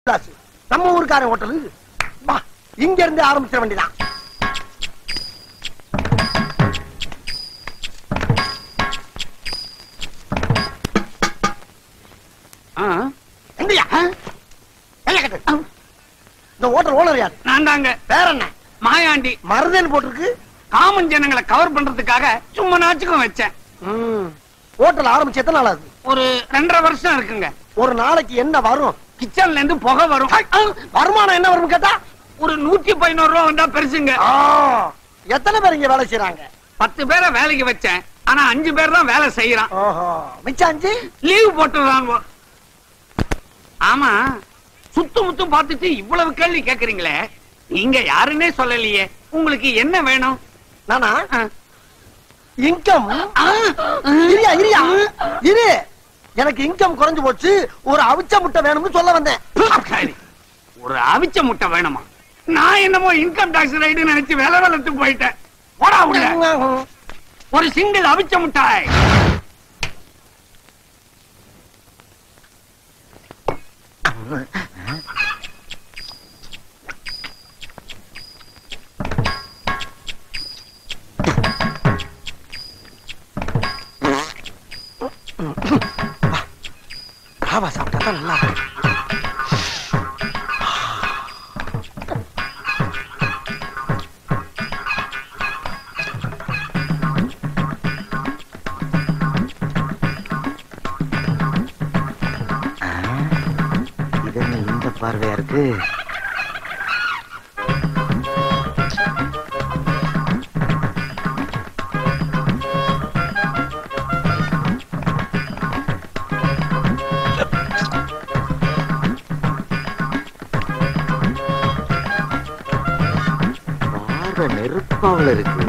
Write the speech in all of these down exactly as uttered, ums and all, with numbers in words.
நம்ம ஊருக்கார ஹோட்டலு வா, இங்க இருந்து ஆரம்பிச்சிட வேண்டியதான். இந்த ஹோட்டல் ஓனர் யாரு? நான் தாங்க. வேற என்ன? மாயாண்டி. மருதன் போட்டிருக்கு. காமன் ஜனங்களை கவர் பண்றதுக்காக சும்மா நாச்சுக்கும் வச்சேன். ஹோட்டல் ஆரம்பிச்சு எத்தனை நாள் ஆகுது? ஒரு ரெண்டரை வருஷம் இருக்குங்க. ஒரு நாளைக்கு என்ன வரும்? கிச்சன்ல இருந்து புகை வரும். வருமானம் என்ன வரும் கேட்டா ஒரு நூத்தி பதினோரு ரூபா வந்தா பெருசுங்க. எத்தனை பேர் இங்க வேலை செய்யறாங்க? பத்து பேரை வேலைக்கு வச்சேன். ஆனா அஞ்சு பேர் தான் வேலை செய்யறான். மிச்சம் அஞ்சு லீவ் போட்டுறாங்க. ஆமா, சுத்து முத்தும் பார்த்துட்டு இவ்வளவு கேள்வி கேக்குறீங்களே, நீங்க யாருன்னே சொல்லலையே. உங்களுக்கு என்ன வேணும்? நானா இன்கம். இரியா இரியா இரு, எனக்கு இன்கம் குறைஞ்சு போச்சு, ஒரு அவிச்ச முட்டை வேணும்னு சொல்ல வந்தேன். ஒரு அவிச்ச முட்டை வேணுமா? நான் என்னமோ இன்கம் டாக்ஸ் ரைடு நினைச்சு வேலை வளர்த்து போயிட்டேன். போடா உள்ள. ஒரு சிங்கிள் அவிச்ச முட்டாய். ராவா சாப்பிட்டா நல்லா. இது இந்த பார்வையா இருக்கு. நெருப்பாவில் இருக்கு.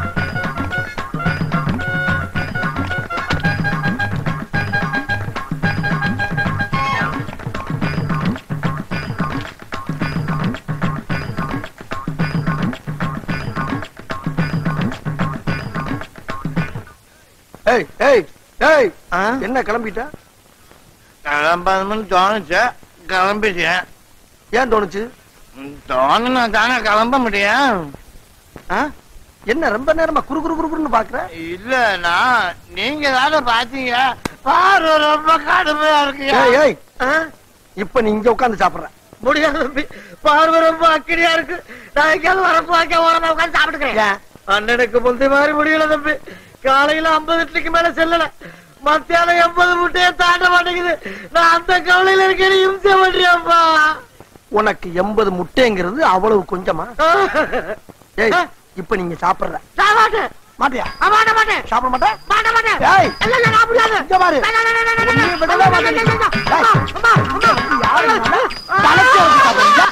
ஏய் ஏய் ஏய், என்ன கிளம்பிட்ட? கிளம்பணும்னு தோணுச்சு, கிளம்பிட்டேன். ஏன் தோணுச்சு? தோணுனா தானே கிளம்ப முடியும். என்ன ரொம்ப நேரமா குறு குறு குறுன்னு பாக்குற? இல்லனா நீங்க தானே பாத்தீங்க, பார்வை ரொம்ப கடுமையா இருக்கு. இப்ப நீ இங்க உட்காந்து சாப்பிடுற முடியாது தம்பி, பார்வை ரொம்ப அக்கடியா இருக்கு. நான் எங்கேயாவது வரப்பு வாக்க ஓரமா உட்காந்து சாப்பிட்டுக்கிறேன். அண்ணனுக்கு முந்தி மாதிரி முடியல தம்பி. காலையில ஐம்பது இட்லிக்கு மேல செல்லல, மத்தியானம் எண்பது முட்டையை தாண்ட மாட்டேங்குது. நான் அந்த கவலையில இருக்கேன். இம்சை பண்றியாப்பா. உனக்கு எண்பது முட்டைங்கிறது அவ்வளவு கொஞ்சமா? ஏய், இப்ப நீங்க சாப்பிடுற மாட்டியா? மாட்ட மாட்டேன். சாப்பிட மாட்டேன். மாட்ட மாட்டேன். ஏய், இல்ல இல்ல நான் முடியாது. இங்க பாரு. நீ விடவே மாட்டேங்க. ஏய், அம்மா அம்மா யாரு நானே தலைக்கு வந்து சாப்பிடுங்க.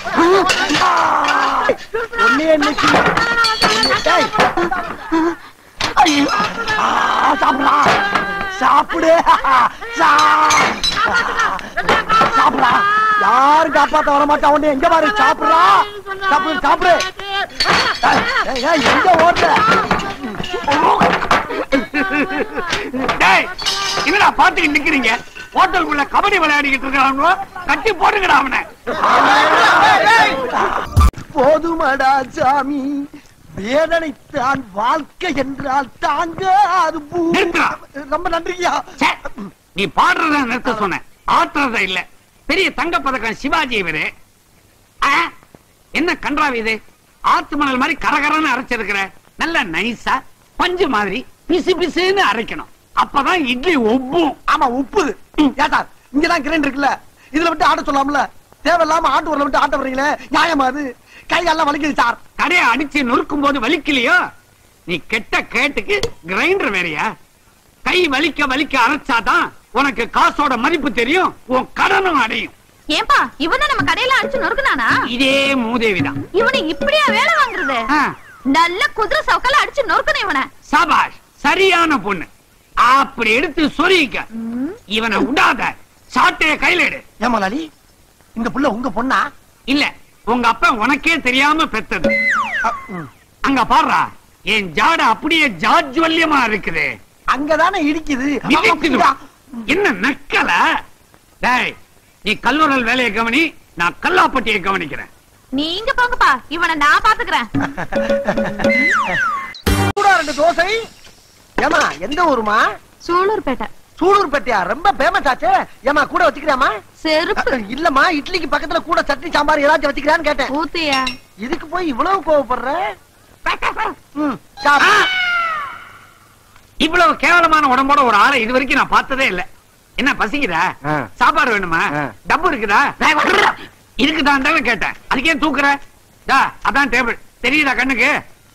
ஒண்ணே நிக்கி. ஏய், ஐயோ, சாப்பிடா சாப்பிடு. சாப்பிடா. யாரும் காப்பாத்த வர மாட்டா. உடனே எங்க பாரு, சாப்பிடுறா. சாப்பிடு சாப்பிடு. எங்க ஓட்ட? என்னடா பாத்துக்கிட்டு நிக்கிறீங்க? ஹோட்டலுக்குள்ள கபடி விளையாடிக்கிட்டு இருக்காங்க. கட்டி போடுங்கடா அவனை. போதுமடா சாமி, வேதனைத்தான் வாழ்க்கை என்றால் தாங்க. அது ரொம்ப நன்றியா. நீ பாடுறத நிறுத்த சொன்ன, ஆட்டுறத இல்ல. பெரிய தங்க பதக்கம் சிவாஜி இவரு. என்ன கன்றாவி இது? ஆத்து மணல் மாதிரி கரகரன்னு அரைச்சிருக்கிற. நல்ல நைஸா பஞ்சு மாதிரி பிசு பிசுன்னு அரைக்கணும். அப்பதான் இட்லி ஒப்பும். ஆமா, உப்புது. ஏட்டா, இங்கதான் கிரைண்டர் இருக்குல்ல, இதுல விட்டு ஆட்ட சொல்லாமல. தேவையில்லாம ஆட்டு ஊர்ல விட்டு ஆட்ட வர்றீங்களே, நியாயமா? அது கையெல்லாம் வலிக்குது சார். கடையை அடிச்சு நொறுக்கும் போது வலிக்கலையோ? நீ கெட்ட கேட்டுக்கு கிரைண்டர் வேறையா? கை வலிக்க வலிக்க அரைச்சாதான் உனக்கு காசோட மதிப்பு தெரியும், உன் கடனும் அடையும். ஏன்பா இவனை நம்ம கடையில அடிச்சு நொறுக்குனானா? இதே மூதேவிதான். இவனை இப்படியா வேலை வாங்குறது? நல்ல குதிரை சவுக்கால அடிச்சு நொறுக்கணும் இவனை. சபாஷ், சரியான பொண்ணு. அப்படி எடுத்து சொரிக்க. இவனை விடாத, சாட்டைய கையில எடு. ஏமாலி, இந்த புள்ள உங்க பொண்ணா? இல்ல, உங்க அப்பா உனக்கே தெரியாம பெத்தது. அங்க பாடுறா, என் ஜாட அப்படியே ஜாஜ்வல்யமா இருக்குது. அங்கதானே இடிக்குது. என்ன நக்கல? டேய், நீ கல்லூரல் வேலையை கவனி, நான் கல்லாப்பட்டியை கவனிக்கிறேன். நீங்க போங்கப்பா, இவனை நான் பாத்துக்கிறேன். ரெண்டு தோசை. ஏமா எந்த ஊருமா? சூலூர்பேட்டை. சூலூர்பேட்டையா? ரொம்ப ஃபேமஸ் ஆச்சே. ஏமா கூட வச்சுக்கிறாமா? செருப்பு இல்லம்மா, இட்லிக்கு பக்கத்துல கூட சட்னி சாம்பார் ஏதாச்சும் வச்சுக்கிறான்னு கேட்டேன். ஊத்தியா? இதுக்கு போய் இவ்வளவு கோவப்படுற? இவ்வளவு கேவலமான உடம்போட ஒரு ஆளை இது வரைக்கும் நான் பார்த்ததே இல்ல. என்ன பசிக்குதா? சாப்பாடு வேணுமா? டப்பு இருக்குதா? இருக்குதான் கேட்டேன். அதுக்கே தூக்குற? அதான் டேபிள் தெரியுதா கண்ணுக்கு?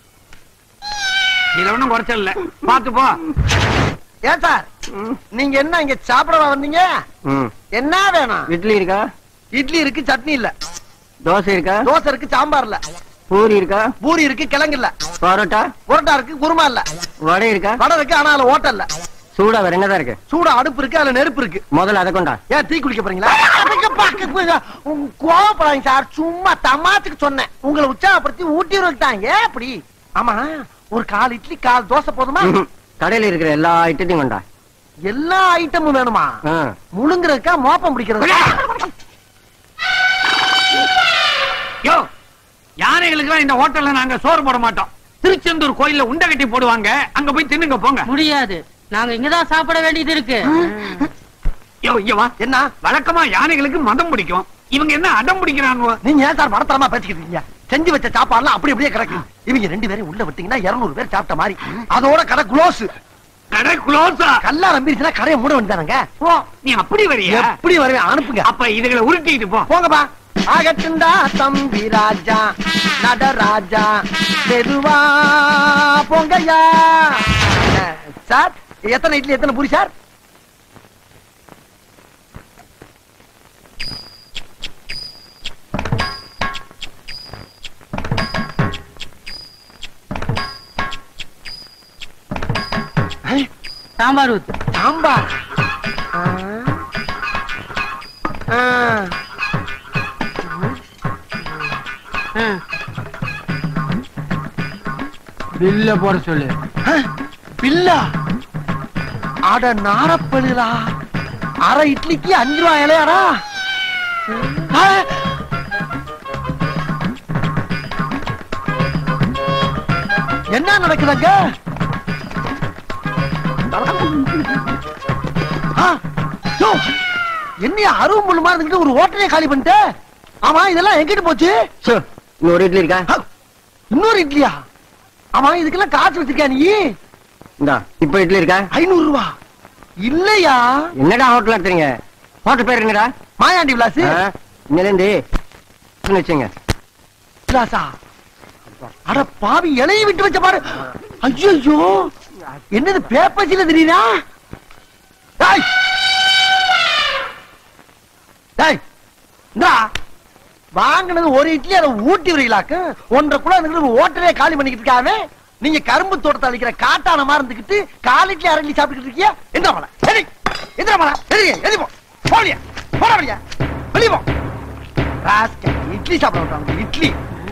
இதுல ஒண்ணும் குறைச்சல் இல்ல, பாத்து போ. ஏன் சார் நீங்க என்ன இங்க சாப்பிட வந்தீங்க? என்ன வேணும்? இட்லி இருக்கா? இட்லி இருக்கு, சட்னி இல்ல. தோசை இருக்கா? தோசை இருக்கு, சாம்பார் இல்ல. பூரி இருக்கா? பூரி இருக்கு, கிழங்கு இல்ல. பரோட்டா? பரோட்டா இருக்கு, குருமா இல்ல. வடை இருக்கா? வடை இருக்கு, ஆனா அதுல ஓட்டல் இல்ல. சூடா வேற என்னதான் இருக்கு? சூடா அடுப்பு இருக்கு, அதுல நெருப்பு இருக்கு. முதல்ல அதை கொண்டா. ஏன் டீ குடிக்க போறீங்களா? கோவப்படாதீங்க சார், சும்மா தமாத்துக்கு சொன்னேன். உங்களை உற்சாகப்படுத்தி ஊட்டி விட்டாங்க. ஏன் அப்படி? ஆமா, ஒரு கால் இட்லி கால் தோசை போதுமா? கடையில இருக்கிற எல்லா ஐட்டத்தையும் கொண்டா. எல்லா ஐட்டமும் வேணுமா? முழுங்குறதுக்கா மோப்பம் பிடிக்கிறது? யோ, யானைகளுக்கு இந்த ஹோட்டல்ல நாங்க சோறு போட மாட்டோம். திருச்செந்தூர் கோயில்ல உண்டை கட்டி போடுவாங்க, அங்க போய் தின்னுங்க போங்க. முடியாது, நாங்க இங்கதான் சாப்பிட வேண்டியது இருக்கு. யோ, இங்க வா. என்ன வழக்கமா யானைகளுக்கு மதம் பிடிக்கும், இவங்க என்ன அடம் பிடிக்கிறாங்க? நீங்க ஏன் சார் மனத்தரமா பேசிக்கிட்டு இருக்கீங்க? செஞ்சு வச்ச சாப்பாடுலாம் அப்படி அப்படியே கிடக்கு. இவங்க ரெண்டு பேரும் உள்ள விட்டீங்கன்னா இருநூறு பேர் சாப்பிட்ட மாதிரி. அதோட கடை க்ளோஸ். கடை க்ளோஸா? கல்லா நம்பிருச்சுன்னா கடையை மூட வேண்டியதானங்க. நீ அப்படி வரியா? எப்படி வருவேன்? அனுப்புங்க. அப்ப இதுகளை உருட்டிட்டு போ. போங்கப்பா. ஆகட்டுண்டா தம்பி ராஜா நடராஜா, மெதுவா போங்கய்யா. சார் எத்தனை இட்லி எத்தனை பூரி சார்? சாம்பார் ஊத்து. சாம்பார்? பில்ல போட சொல்லு. பில்லா? அட நாரப்பழுலா, அரை இட்லிக்கு அஞ்சு ரூபாய் இலையாடா. என்ன நடக்குதுங்க? என்ன அருவம் முள்ளு மாதிரி ஒரு ஹோட்டலே காலி பண்ணிட்டு? ஆமா, இதெல்லாம் எங்கிட்டு போச்சு? இன்னொரு இட்லி இருக்கா? இன்னொரு இட்லியா? ஆமா, இதுக்கெல்லாம் காசு வச்சிருக்கா நீ? இந்தா, இப்ப இட்லி இருக்கா? ஐநூறு ரூபா இல்லையா? என்னடா ஹோட்டல் நடத்துறீங்க? ஹோட்டல் பேர் என்னடா? மாயாண்டி விலாஸ். இன்னிலிருந்து வச்சுங்க. விலாசா? அட பாவி, இலையை விட்டு வச்ச பாரு. ஐயோ, என்னது பேப்பர்ஸ்ல தெரியுதா? டேய் டேய், இந்தா வாங்கினது ஒரு இட்லி, அதை ஊட்டி வரீங்களாக்கு. ஒன்றரை கூட ஹோட்டலே காலி பண்ணிக்கிட்டு இருக்காவே. நீங்க கரும்பு தோட்டத்தை அழிக்கிற காட்டான மாதிரி இருந்துகிட்டு கால் இட்லி அரை இட்லி சாப்பிட்டு இருக்கீங்க. எந்திர மலை எதி எந்திர மலை எதி எதி போ போலியா போட வழியா வெளிய போ. ராஸ்கல், இட்லி சாப்பிட விட்டாங்க. இட்லி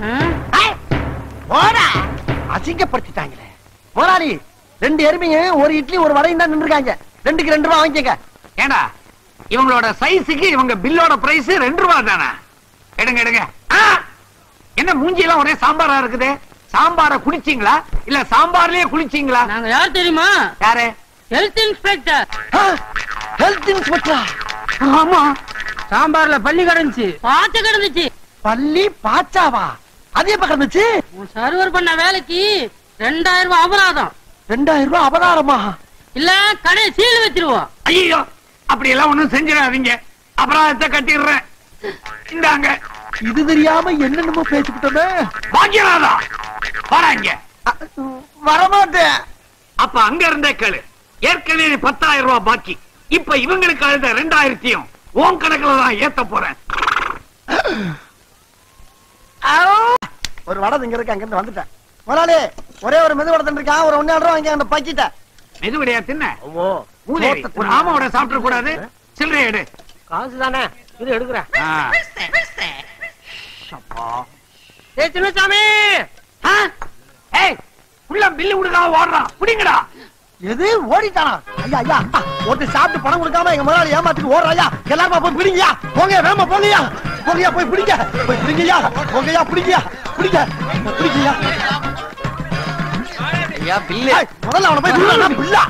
போடா, அசிங்கப்படுத்திட்டாங்களே. முதலாளி, ரெண்டு எருமைங்க ஒரு இட்லி ஒரு வடையும் தான் நின்றுருக்காங்க. ரெண்டுக்கு ரெண்டு ரூபா வாங்கிக்கங்க. ஏண்டா, இவங்களோட சைஸுக்கு இவங்க பில்லோட பிரைஸ் ரெண்டு ரூபா தானே? எடுங்க எடுங்க. என்ன மூஞ்சி எல்லாம் ஒரே சாம்பாரா இருக்குது? சாம்பார குடிச்சீங்களா இல்ல சாம்பார்லயே குளிச்சீங்களா? நாங்க யார் தெரியுமா? யாரு? Health inspector. Health inspector? ஆமா. சாம்பார்ல பள்ளி கிடந்துச்சு, பாச்ச கிடந்துச்சு. பள்ளி பாச்சாவா? அது எப்ப கிடந்துச்சு? சர்வர் பண்ண வேலைக்கு ரெண்டாயிரம் ரூபாய் அபராதம். ரெண்டாயிரம் ரூபாய் அபராதமா? இல்ல கடை சீல் வச்சிருவோம். ஐயோ, அப்படி எல்லாம் ஒண்ணும் செஞ்சிடாதீங்க, அபராதத்தை கட்டிடுறேன். இந்தாங்க. இது தெரியாம என்னென்னமோ பேசிக்கிட்டோமே. பாக்கியராதா, வராங்க. வரமாட்டேன். அப்ப அங்க இருந்தே கேளு. ஏற்கனவே பத்தாயிரம் ரூபாய் பாக்கி. இப்ப இவங்களுக்கு அழுத ரெண்டாயிரத்தையும் ஓம் கணக்குல தான் ஏத்த போறேன். ஒரு வடை இங்க இருக்கு, அங்க இருந்து வந்துட்டேன். முதலாளி, ஒரே ஒரு மெது வடை இருக்கான், ஒரு ஒன்னு ரூபா வாங்கி அந்த பாக்கிட்ட. மெதுவடையா தின்ன? ஒரு ஆமாவோட சாப்பிட கூடாது. சில்லறை எடு. காசு தானே, இது எடுக்கிறேன். சின்னசாமி, உள்ள பில்லு கொடுக்காம ஓடுறான், குடிங்கடா. எது ஓடிட்டானா? ஐயா ஐயா, ஒருத்தர் சாப்பிட்டு பணம் கொடுக்காம எங்க முதலாளி ஏமாத்துக்கு ஓடுறாயா? எல்லாருமா போய் பிடிங்கயா, போங்க வேமா போங்கயா. போங்கயா போய் பிடிங்க போய் பிடிங்கயா போங்கயா பிடிங்கயா பிடிங்க பிடிங்கயா ஐயா பில்லு முதல்ல அவனை போய் பிடிடா பில்லா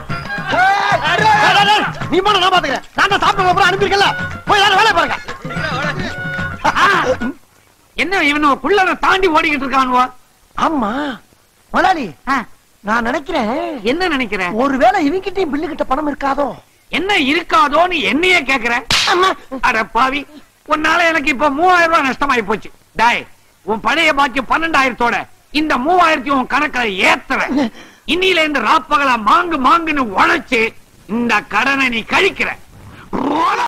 நீ போன நான் பாத்துக்கிறேன் நான் தான் சாப்பிட்ட அப்புறம் அனுப்பிருக்கல போய் யாரும் வேலை பாருங்க என்ன இவனோ குள்ளன தாண்டி ஓடிக்கிட்டு இருக்கானுவோ ஆமா மலாலி நான் நினைக்கிறேன் என்ன நினைக்கிற ஒருவேளை இவங்கிட்டையும் பில்லு கிட்ட பணம் இருக்காதோ என்ன இருக்காதோன்னு என்னையே கேக்குற அட பாவி உன்னால எனக்கு இப்ப மூவாயிரம் ரூபாய் நஷ்டமாயி போச்சு டாய் உன் பழைய பாக்கி பன்னெண்டாயிரத்தோட இந்த மூவாயிரத்தி உன் கணக்குல ஏத்துற இன்னில இருந்து ராப்பகலா மாங்கு மாங்குன்னு உழைச்சு இந்த கடனை நீ கழிக்கிற